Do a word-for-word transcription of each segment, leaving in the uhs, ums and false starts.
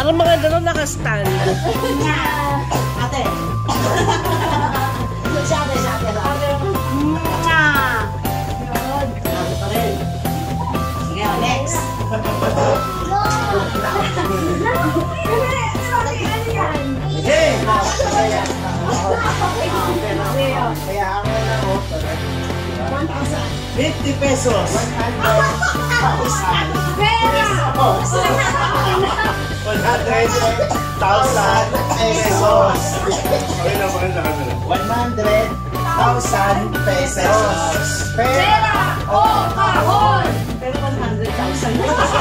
Parang mga gano'n naka-stand. Ate. Sabi, sabi, sabi. Sige, next. Hey! Kaya ako na ako. fifty pesos. one hundred thousand. one hundred thousand pesos. one hundred thousand pesos. Pera o kahon. Pero one hundred thousand.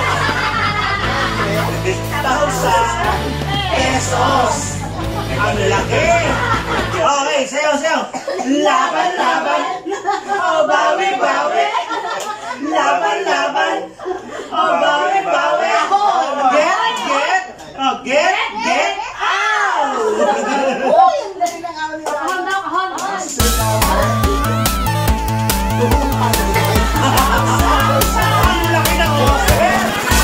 Thousand pesos. Ang laki. Okay, sayo, sayo. Laban, laban. O bawi, bawi. Laban, laban. O bawi, bawi. Get, get. Oh, get, get out. Uy, ang dali ng araw nila. Kahon daw, kahon. Ang laki ng offer.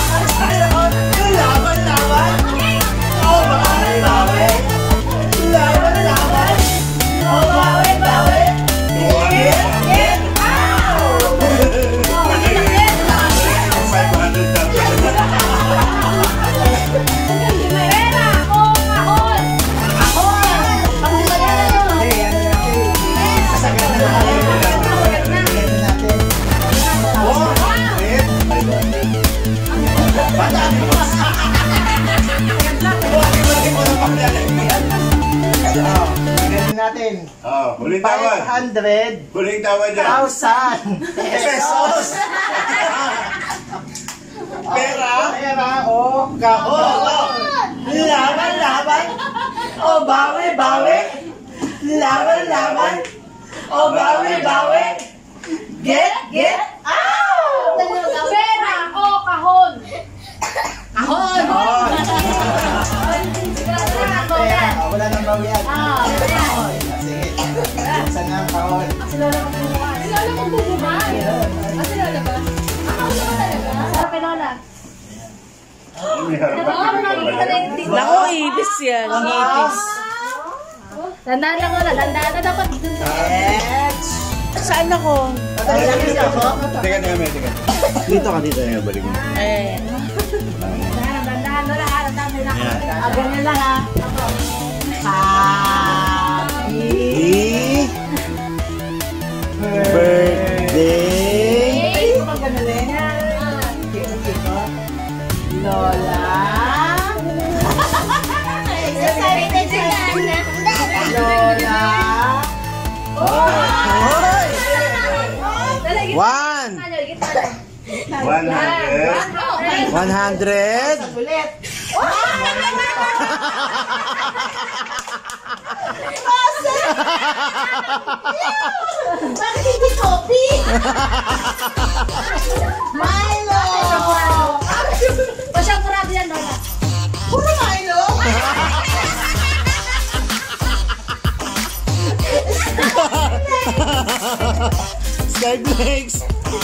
Laban, laban. O bawi, bawi. Laban, laban. O bawi, bawi. Get, get out. Pera o kahon. Kahon. Hey, ano natin? Sasagat na natin. Sasagat natin. Oh, wait. Bataan mo. Lagi mo na paglalagyan. Oh, ganyan natin. Oh, huling tawad. five hundred Huling tawad dyan. thousand pesos. Pera. Pera o kahon. Laban, laban. O bawi, bawi. Laban, laban. O bawi, bawi. Get, get out. Pera o kahon. Kahon. Kahon. Pera. Wala nang bawian. Ah, wala. Sige. Buksan na ang kahon. Sila lang magbubuhay. Sila lang magbubuhay. Ah, sila lang ba? Ah, sila talaga. Sarap kay Lola. May harapan. Naku, ibis yan. Ibis. Dandaan lang Lola. Dandaan na dapat. Next. Saan ako? Teka, teka, may, teka. Dito ka, dito yung balik mo. Eh. Dandaan, dandaan Lola. Dandaan na lang. Ayan. Ah, ganyan lang ha. Happy birthday. Ay, magagaling. Kiko-kiko. Lola. Lola. Hoy! One. One hundred. One hundred. Ulit. Bakit hindi coffee? Milo! Pasyang kurado yan, Lola. Puro Milo? Skyflakes.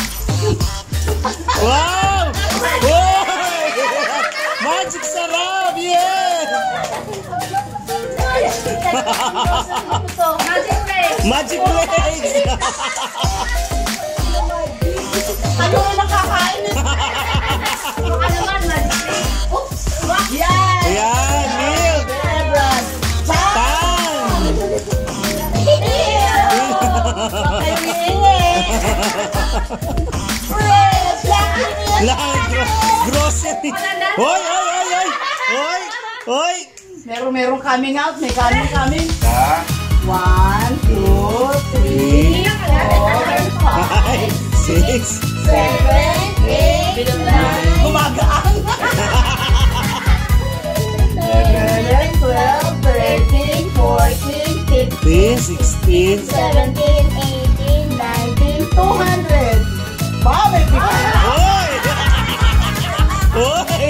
Wow! Wow! Magic sarap! Yeah! Magic face. Magic legs! Ano yung nakakain? Baka naman, magic face. Oops! Yan! Ayan! Milk! Tan! Lang! Grocery! Hoy! Hoy! Hoy! Hoy! Hoy! Hoy! Meron meron coming out, may coming coming. Ha? One, two, three, four, Five! Six! seven, eight, nine, Gumagaan! eleven, twelve, thirteen, fourteen, Fifteen! fifteen, Sixteen! seventeen, eighteen, nineteen, two hundred. Wow, may bigay. Hoy! Hoy!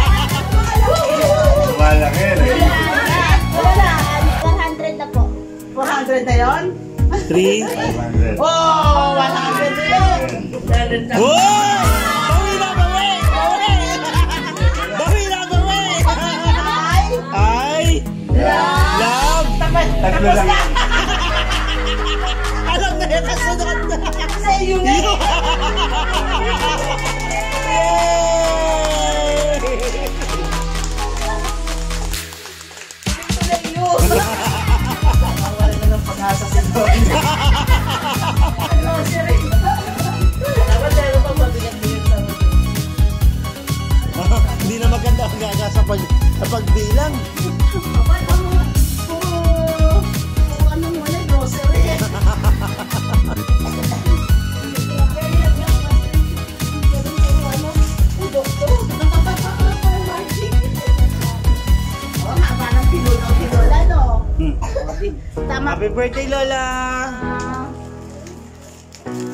Malaki rin. Wala na, one hundred na po. four hundred na yun? Three! five hundred. Oh, one hundred na yun. Hoy! Bawi na, bawi! Bawi! Bawi na, bawi! birthday, Lola!